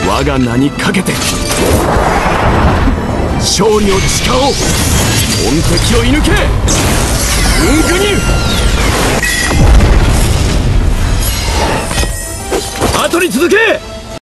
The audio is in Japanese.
我が名にかけて勝利を誓おう。本敵を射抜けウングニル。後に続け。